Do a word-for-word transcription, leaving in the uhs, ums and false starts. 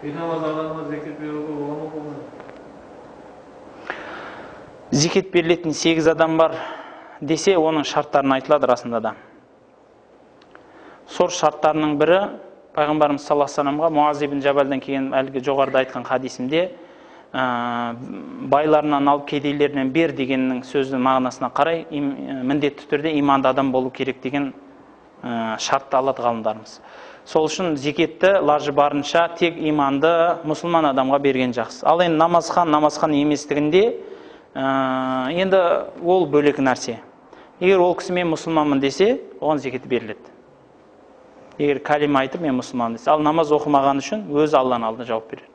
Бейнамаз адамға зекет беруге бола ма, болмайды? Зекет берілетін сегіз адам бар десе, оның шарттарын айтылады расында да. Сор шарттарының бірі, Пайғамбарымыз саллаллаху алейхи ва саллямға Муаз ибн Жабалдан кейін әлгі жоғарыда айтқан хадисінде байларынан алып кедейлерінен бер дегеннің сөзінің мағынасына қарай міндетті түрде иманды адам болу керек деген шартты алады ғалымдарымыз. Сол үшін зекетті лажы барынша тек иманды мұсылман адамға берген жақсы. Ал енді намазхан, намазхан еместігінде енді ол бөлек нәрсе. Егер ол кісі мен мұсылманмын десе, оған зекет беріледі. Егер калима айтып мен мұсылман десе, ал намаз оқымаған үшін өзі Алланың алдында жауап береді.